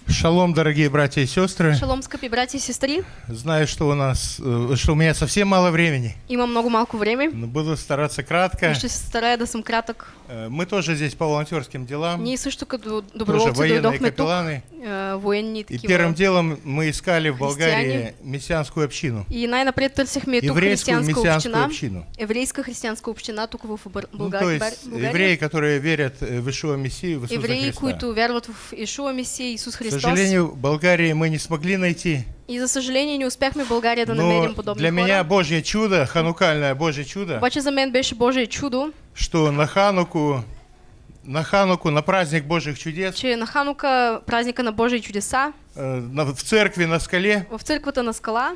Шалом, дорогие братья и сестры. Шалом, скъпи братья и сестры. Знаю, что у меня совсем мало времени. Имам много малко време. Но буду стараться кратко. И ще се старая да съм кратък. Мы тоже здесь по волонтерским делам. Ние също като Тоже доброволци военные дойдохме тук. капелланы. Военни И такива. первым делом мы искали в Болгарии Християне. мессианскую общину. И най-напред търсихме тук Еврейскую християнска мессианскую община. общину. Еврейска християнска община тук в Ну, то есть евреи, которые верят в Ишуа Мессию, в Иисуса Евреи, Христа. които вярват в Ишуа Месия, Исус К Христос. сожалению, в Болгарии мы не смогли найти. И за съжаление не успяхме в България да Но намерим подобни для меня хора. Божье чудо, ханукальное Божье чудо, Обаче за мен беше Божие чудо, что на Хануку, на праздник Божьих чудес, че на Ханука, праздника на Божии чудеса, в церкви на скале, в църквата на скала,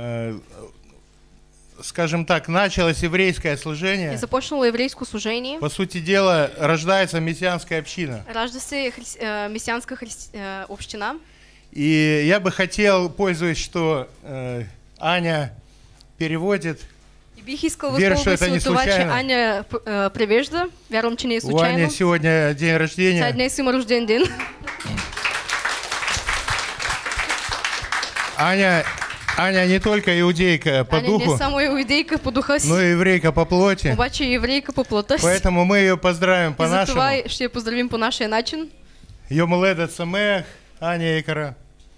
скажем так, началось еврейское служение. е започнало еврейско служение. По сути дела, рождается мессианская община. Ражда се мессианска община. И я бы хотел, пользуясь, что Аня переводит, И бих искал верю, что это възползвать не се от това, че случайно. Аня превежда. Вярвам, че не е У Ани случайно. сегодня день Тя рождения. днес има рожден ден. Аня не только иудейка по Аня не духу, само иудейка по духа си, но и еврейка по плоти. обаче и еврейка по плота си. Поэтому мы ее поздравим И по-нашему. затова ще я поздравим по нашия начин. Йомуледет Самех, Аня Икара.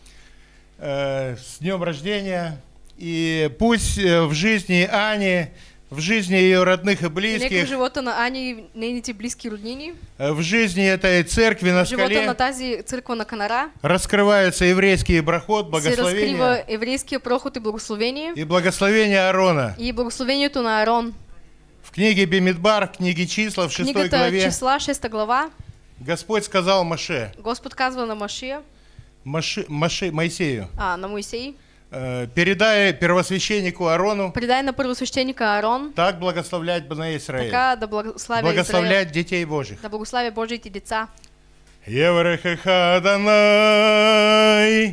С днем рождения. И пусть в жизни Ани, в жизни ее родных и И нека в близких, живота на Ани и нейните близки роднини, в жизни этой церкви на в живота на скале тази църква на Канара, раскрывается еврейский проход, се благословение разкрива еврейския проход и благословение. и благословение Аарона. И благословението на Аарон. В книге Бемидбар, в книге Числа, в 6 Книгата главе, Числа, 6 глава, Господь сказал Моше, Господ казва на Машия, Моисею, на Моисей: передай первосвященнику Аарону предай на първосвещеника Аарон, так благословлять Бна Израиль, така да благославя Израил, благословлять детей Божьих. да благославя Божиите деца. Еврехеха Адонай,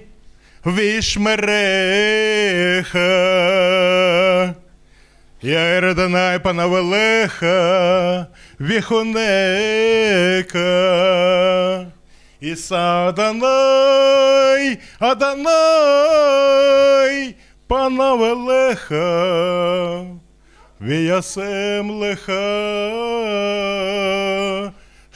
Вишмереха, Яир Адонай Панавелеха, Вихонека, Иса Адонай, Адонай, Панавелеха, Виясем Леха.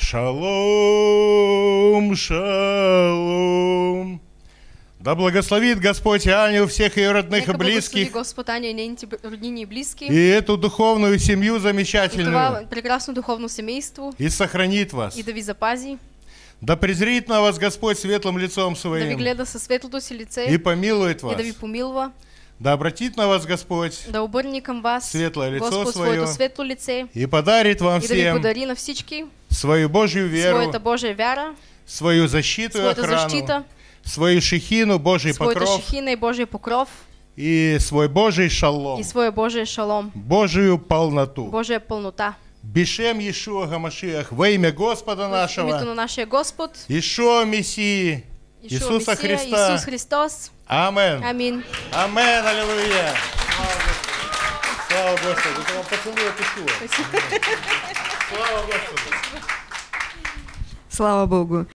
Шалом, шалом. Да благословит Господь Аню, всех ее родных Нека и благослови близких, Господ Аня и нейните роднини и близки, и эту духовную семью и това замечательную, прекрасно духовно семейство, и сохранит вас. и да ви запази, Да презрит на вас Господь светлым лицом да ви своим, гледа със светлото си лице и помилует и вас. да ви помилва, Да обратит на вас Господь, да обърне към вас светлое лицо Господ свое, своето светло лице и подарит вам и да ви всем подари на всички свою Божью веру, своята Божия вяра, свою защиту и своята охрану, защита, свою шехину, Божий своята покров шехина и Божия покров, и свой Божий шалом, и своя Божия шалом, Божию полноту. Божия пълнота. Бешем Иешуа Гамашиах, во имя Господа В името нашего, на нашия Господ, Ишуа Мессии, Ишуа Иисуса Месия, Христа. Исус Христос. Амен. Амин. Амен, аллилуйя. Слава Господу. Это вам поцелуй от Ишуа. Слава Господу. Слава Богу.